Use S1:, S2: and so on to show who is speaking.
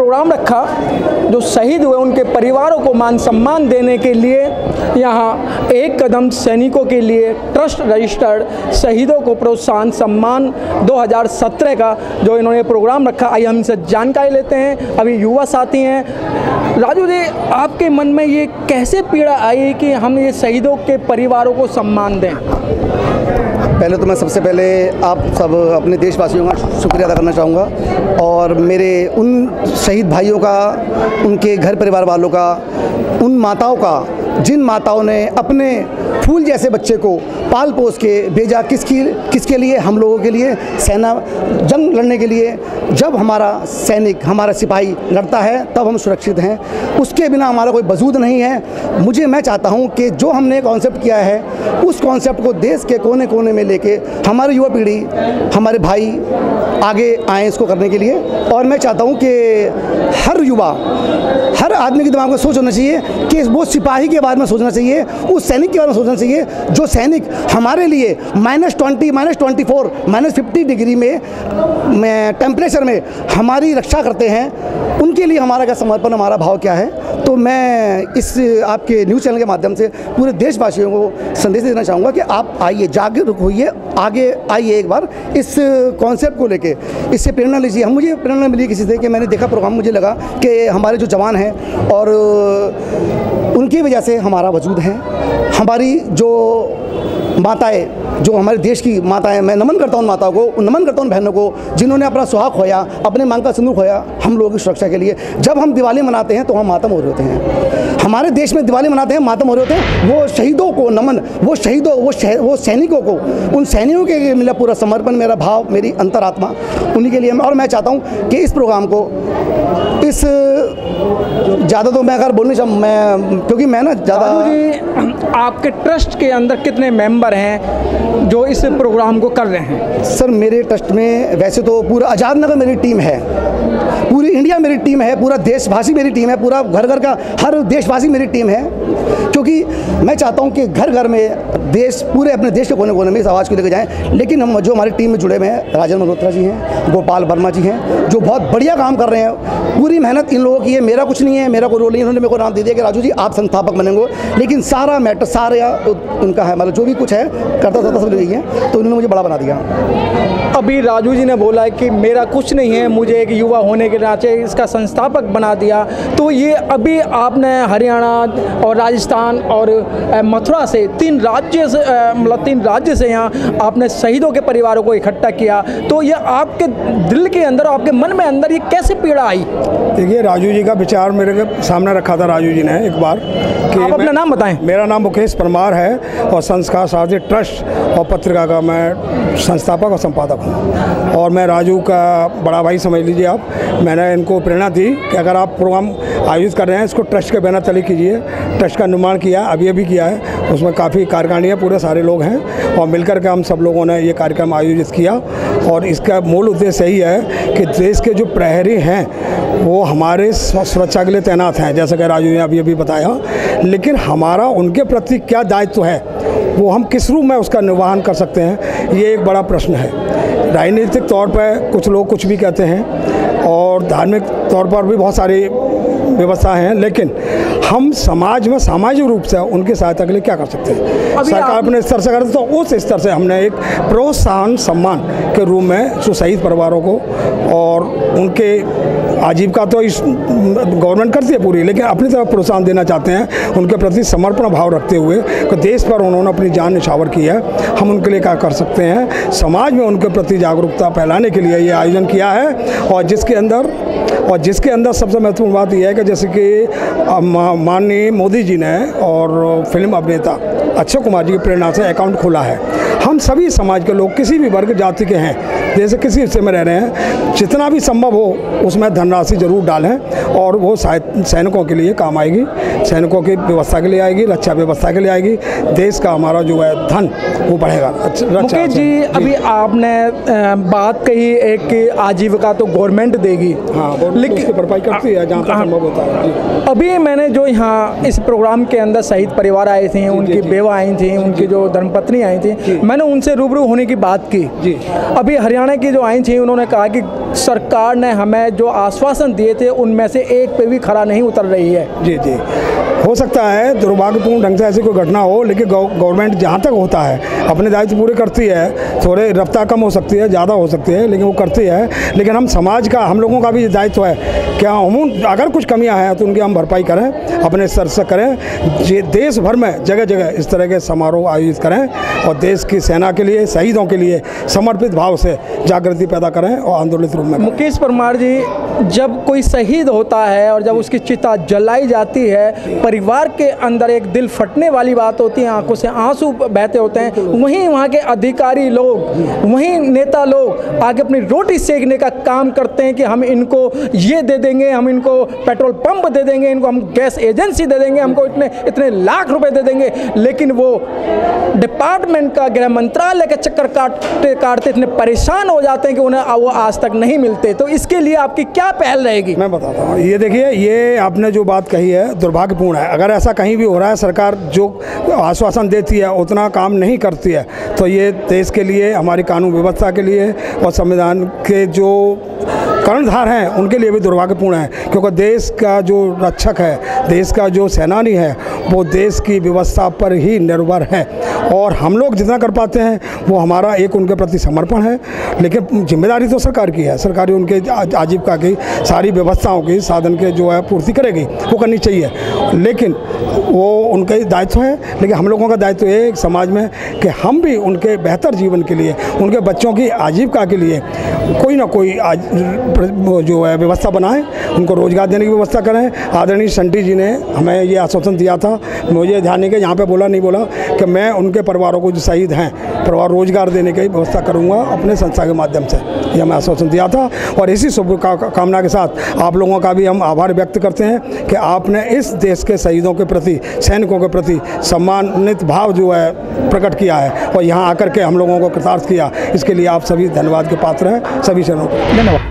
S1: Programme रखा जो शहीद हुए उनके परिवारों को मान सम्मान देने के लिए। यहाँ एक कदम सैनिकों के लिए ट्रस्ट रजिस्टर्ड शहीदों को प्रोत्साहन सम्मान 2017 का जो इन्होंने प्रोग्राम रखा, आइए हम इनसे जानकारी लेते हैं। अभी युवा साथी हैं। राजू जी, आपके मन में ये कैसे पीड़ा आई कि हम ये शहीदों के परिवारों को सम्मान दें?
S2: पहले तो मैं सबसे पहले आप सब अपने देशवासियों का शुक्रिया अदा करना चाहूँगा और मेरे उन शहीद भाइयों का, उनके घर परिवार वालों का, उन माताओं का जिन माताओं ने अपने फूल जैसे बच्चे को पाल पोस के भेजा, किसके लिए? हम लोगों के लिए, सेना जंग लड़ने के लिए। जब हमारा सैनिक, हमारा सिपाही लड़ता है तब हम सुरक्षित हैं, उसके बिना हमारा कोई वजूद नहीं है। मैं चाहता हूं कि जो हमने कॉन्सेप्ट किया है उस कॉन्सेप्ट को देश के कोने कोने में लेके हमारी युवा पीढ़ी, हमारे भाई आगे आएँ इसको करने के लिए। और मैं चाहता हूं कि हर युवा, हर आदमी के दिमाग में सोच होना चाहिए कि वो सिपाही के बारे में सोचना चाहिए, उस सैनिक के बारे में सोचना चाहिए जो सैनिक हमारे लिए -20, -24, -50 डिग्री में टेम्परेचर में हमारी रक्षा करते हैं। उनके लिए हमारा क्या समर्पण, हमारा भाव क्या है। तो मैं इस आपके न्यूज़ चैनल के माध्यम से पूरे देशवासियों को संदेश देना चाहूँगा कि आप आइए, जागरूक होइए, आगे आइए, एक बार इस कॉन्सेप्ट को लेके इससे प्रेरणा लीजिए। मुझे प्रेरणा मिली किसी से कि मैंने देखा प्रोग्राम, मुझे लगा कि हमारे जो जवान हैं और उनकी वजह से हमारा वजूद है। हमारी जो माताएं, जो हमारे देश की माताएं, मैं नमन करता हूं उन माताओं को, नमन करता हूं उन बहनों को जिन्होंने अपना सुहाग खोया, अपने मांग का सिंदूर खोया हम लोगों की सुरक्षा के लिए। जब हम दिवाली मनाते हैं तो हम मातम हो रहे होते हैं। हमारे देश में दिवाली मनाते हैं, मातम हो रहे होते हैं। वो शहीदों को नमन, वो शहीदों, वो सैनिकों को, उन सैनिकों के लिए मेरा पूरा समर्पण, मेरा भाव, मेरी अंतरात्मा उन्हीं के लिए। और मैं चाहता हूँ कि इस प्रोग्राम को, इस ज़्यादा तो मैं अगर बोलना चाहूँ, मैं क्योंकि मैं ना ज़्यादा,
S1: आपके ट्रस्ट के अंदर कितने मेंबर हैं जो इस प्रोग्राम को कर रहे हैं?
S2: सर मेरे ट्रस्ट में वैसे तो पूरा आज़ाद नगर मेरी टीम है, पूरी इंडिया मेरी टीम है, पूरा देशवासी मेरी टीम है, पूरा घर घर का हर देशवासी मेरी टीम है। क्योंकि मैं चाहता हूं कि घर घर में देश, पूरे अपने देश के कोने कोने में इस आवाज़ को लेकर जाएं। लेकिन हम जो हमारी टीम में जुड़े हुए हैं, राजन मल्होत्रा जी हैं, गोपाल वर्मा जी हैं, जो बहुत बढ़िया काम कर रहे हैं। पूरी मेहनत इन लोगों की है, मेरा कुछ नहीं है, मेरा कोई रोल नहीं। उन्होंने मेरे को नाम दे दिया कि राजू जी आप संस्थापक बनेंगे, लेकिन सारा मैटर, सारा उनका है, मतलब जो भी कुछ है करता था सब यही है, तो उन्होंने मुझे बड़ा बना दिया।
S1: अभी राजू जी ने बोला है कि मेरा कुछ नहीं है, मुझे एक युवा होने के नाते इसका संस्थापक बना दिया। तो ये अभी आपने हरियाणा और राजस्थान और मथुरा से तीन राज्य से यहाँ आपने शहीदों के परिवारों को इकट्ठा किया। तो ये आपके दिल के अंदर, आपके मन में अंदर ये कैसे पीड़ा आई?
S3: देखिए, राजू जी का विचार मेरे सामने रखा था राजू जी ने एक बार कि
S1: आप अपना नाम बताएं।
S3: मेरा नाम मुकेश परमार है और संस्कार सारथी ट्रस्ट और पत्रिका का मैं संस्थापक और संपादक हूँ। और मैं राजू का बड़ा भाई समझ लीजिए आप। मैंने इनको प्रेरणा दी कि अगर आप प्रोग्राम आयोजित कर रहे हैं इसको ट्रस्ट के बैनर तले कीजिए। ट्रस्ट का निर्माण किया, अभी किया है, उसमें काफ़ी कार्यकारिणी है, पूरे सारे लोग हैं और मिलकर के हम सब लोगों ने ये कार्यक्रम आयोजित किया। और इसका मूल उद्देश्य यही है कि देश के जो प्रहरी हैं वो हमारे सुरक्षा के लिए तैनात हैं, जैसा कि राजू ने अभी बताया। लेकिन हमारा उनके प्रति क्या दायित्व है, वो हम किस रूप में उसका निर्वहन कर सकते हैं, ये एक बड़ा प्रश्न है। राजनीतिक तौर पर कुछ लोग कुछ भी कहते हैं और धार्मिक तौर पर भी बहुत सारी व्यवस्था हैं, लेकिन हम समाज में सामाजिक रूप से उनकी सहायता के लिए क्या कर सकते हैं? सरकार अपने स्तर से करते, तो उस स्तर से हमने एक प्रोत्साहन सम्मान के रूप में जो शहीद परिवारों को और उनके आजीविका तो इस गवर्नमेंट करती है पूरी, लेकिन अपनी तरफ प्रोत्साहन देना चाहते हैं उनके प्रति समर्पण भाव रखते हुए कि देश पर उन्होंने अपनी जान न्यौछावर की है, हम उनके लिए क्या कर सकते हैं। समाज में उनके प्रति जागरूकता फैलाने के लिए ये आयोजन किया है। और जिसके अंदर सबसे महत्वपूर्ण बात यह है कि जैसे कि माननीय मोदी जी ने और फिल्म अभिनेता अक्षय कुमार जी की प्रेरणा से अकाउंट खोला है। हम सभी समाज के लोग, किसी भी वर्ग जाति के हैं, जैसे किसी हिस्से में रह रहे हैं, जितना भी संभव हो उसमें धनराशि जरूर डालें और वो सैनिकों के लिए काम आएगी, सैनिकों की व्यवस्था के लिए आएगी, रक्षा व्यवस्था के लिए आएगी। देश का हमारा जो है धन वो बढ़ेगा।
S1: मुकेश जी, अभी आपने बात कही एक कि आजीविका तो गवर्नमेंट देगी,
S3: हाँ, लेकिन उसकी भरपाई करती है जहाँ तक संभव होता है।
S1: अभी मैंने जो यहाँ इस प्रोग्राम के अंदर शहीद परिवार आए थे, उनकी बेवा आई थी, उनकी जो धर्मपत्नी आई थी, मैंने उनसे रूबरू होने की बात की। अभी हरियाणा हरियाणा की जो आई थी उन्होंने कहा कि सरकार ने हमें जो आश्वासन दिए थे उनमें से एक पे भी खरा नहीं उतर रही है।
S3: जी जी, हो सकता है दुर्भाग्यपूर्ण ढंग से ऐसी कोई घटना हो, लेकिन गवर्नमेंट जहाँ तक होता है अपने दायित्व पूरे करती है। थोड़े रफ्तार कम हो सकती है, ज़्यादा हो सकती है, लेकिन वो करती है। लेकिन हम समाज का, हम लोगों का भी दायित्व है कि हम अगर कुछ कमियां हैं तो उनकी हम भरपाई करें, अपने स्तर से करें। देश भर में जगह जगह इस तरह के समारोह आयोजित करें और देश की सेना के लिए, शहीदों के लिए समर्पित भाव से जागृति पैदा करें और आंदोलित रूप में।
S1: मुकेश परमार जी, जब कोई शहीद होता है और जब उसकी चिता जलाई जाती है, परिवार के अंदर एक दिल फटने वाली बात होती है, आंखों से आंसू बहते होते हैं। वहीं वहाँ के अधिकारी लोग, वहीं नेता लोग आगे अपनी रोटी सेकने का काम करते हैं कि हम इनको ये दे देंगे, हम इनको पेट्रोल पंप दे देंगे, इनको हम गैस एजेंसी दे देंगे, हमको इतने लाख रुपए दे देंगे। लेकिन वो डिपार्टमेंट का, गृह मंत्रालय के चक्कर काटते काटते इतने परेशान हो जाते हैं कि उन्हें वो आज तक नहीं मिलते। तो इसके लिए आपकी क्या पहल रहेगी?
S3: मैं बताता हूँ। ये देखिए, ये आपने जो बात कही है दुर्भाग्यपूर्ण है। अगर ऐसा कहीं भी हो रहा है, सरकार जो आश्वासन देती है उतना काम नहीं करती है, तो ये देश के लिए, हमारी कानून व्यवस्था के लिए और संविधान के जो कर्णधार हैं उनके लिए भी दुर्भाग्यपूर्ण है। क्योंकि देश का जो रक्षक है, देश का जो सेनानी है, वो देश की व्यवस्था पर ही निर्भर है। और हम लोग जितना कर पाते हैं वो हमारा एक उनके प्रति समर्पण है। लेकिन जिम्मेदारी तो सरकार की है। सरकारी उनके आजीविका की सारी व्यवस्थाओं की, साधन के जो है पूर्ति करेगी, वो करनी चाहिए। लेकिन वो उनका दायित्व है। लेकिन हम लोगों का दायित्व है एक समाज में कि हम भी उनके बेहतर जीवन के लिए, उनके बच्चों की आजीविका के लिए कोई ना कोई जो है व्यवस्था बनाएं, उनको रोजगार देने की व्यवस्था करें। आदरणीय संटी जी ने हमें ये आश्वासन दिया था, मुझे ध्यान नहीं कि यहाँ पे बोला नहीं बोला, कि मैं उनके परिवारों को जो शहीद हैं परिवार रोजगार देने की व्यवस्था करूँगा अपने संस्था के माध्यम से। ये हमें आश्वासन दिया था। और इसी शुभकामना के साथ आप लोगों का भी हम आभार व्यक्त करते हैं कि आपने इस देश के शहीदों के प्रति, सैनिकों के प्रति सम्मानित भाव जो है प्रकट किया है और यहाँ आकर के हम लोगों को कृतार्थ किया। इसके लिए आप सभी धन्यवाद के पात्र हैं। सभी शरणों को धन्यवाद।